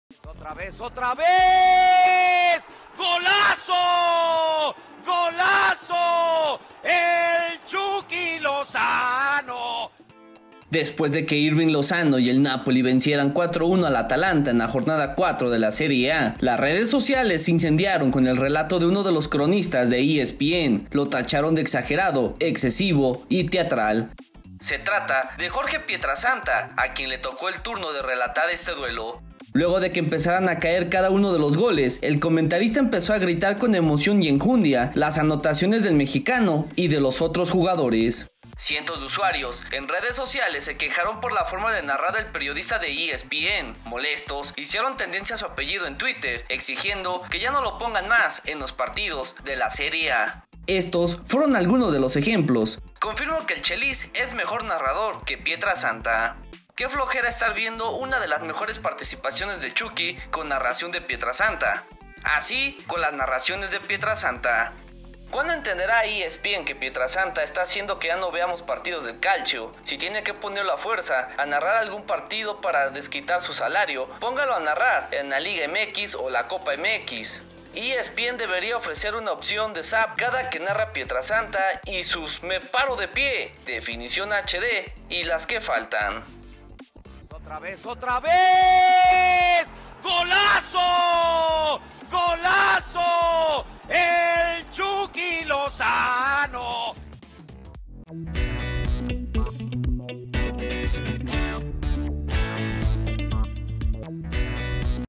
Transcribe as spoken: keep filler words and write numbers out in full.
Otra vez, otra vez. ¡Golazo! ¡Golazo! ¡El Chucky Lozano! Después de que Irving Lozano y el Napoli vencieran cuatro uno al Atalanta en la jornada cuatro de la Serie A, las redes sociales se incendiaron con el relato de uno de los cronistas de E S P N. Lo tacharon de exagerado, excesivo y teatral. Se trata de Jorge Pietrasanta, a quien le tocó el turno de relatar este duelo. Luego de que empezaran a caer cada uno de los goles, el comentarista empezó a gritar con emoción y enjundia las anotaciones del mexicano y de los otros jugadores. Cientos de usuarios en redes sociales se quejaron por la forma de narrar del periodista de E S P N. Molestos, hicieron tendencia a su apellido en Twitter, exigiendo que ya no lo pongan más en los partidos de la Serie A. Estos fueron algunos de los ejemplos. Confirmo que el Chelis es mejor narrador que Pietrasanta. Qué flojera estar viendo una de las mejores participaciones de Chucky con narración de Pietrasanta. Así con las narraciones de Pietrasanta. ¿Cuándo entenderá E S P N que Pietrasanta está haciendo que ya no veamos partidos del calcio? Si tiene que ponerlo a fuerza a narrar algún partido para desquitar su salario, póngalo a narrar en la Liga M X o la Copa M X. E S P N debería ofrecer una opción de zap cada que narra Pietrasanta y sus me paro de pie, definición H D y las que faltan. Otra vez, otra vez. ¡Golazo! ¡Golazo!